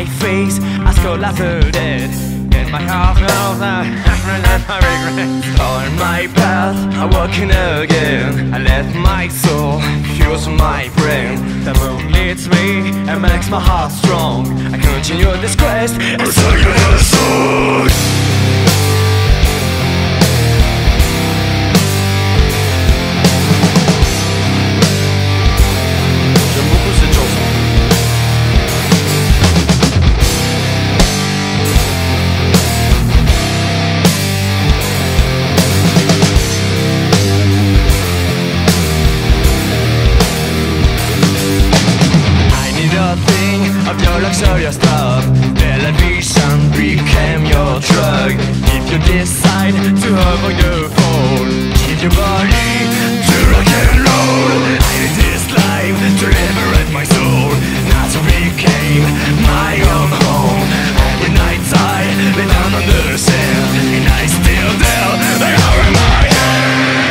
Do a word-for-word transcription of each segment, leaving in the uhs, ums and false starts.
my face, I scroll after dead. In my heart, I regret. On my path, I'm walking again. I let my soul fuse my brain. The moon leads me and makes my heart strong. I continue this quest, I'm stuck in a song. Of your luxurious love, television became your drug. If you decide to avoid the fall, give your body to rock and roll. I need this life to liberate my soul. Now to became my own home. Every night I lay down on the sand, and I still tell the hour in my hand.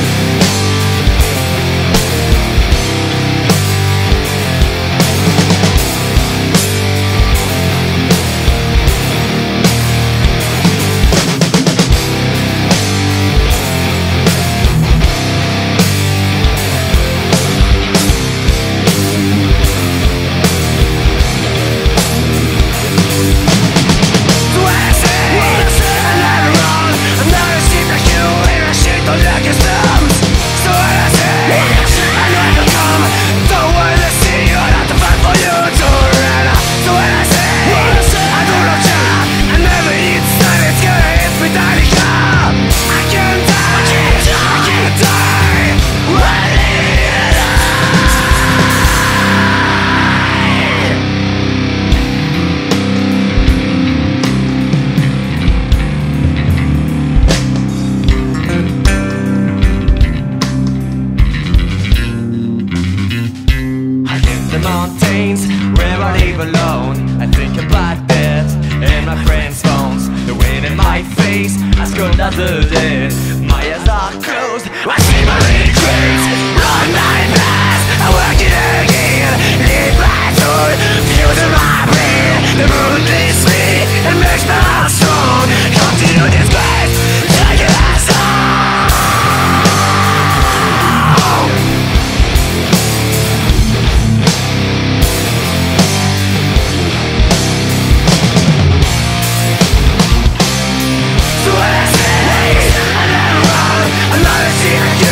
Mountains where I live alone. I think about death and my friends' phones. The wind in my face, I scroll at the dead. My eyes are closed, I see my regrets. Run my past, I work it again. Live my soul, feel to my brain. The moon leads me and makes my heart strong. Continue this quest, take it as long. I never run, I'm not a secret.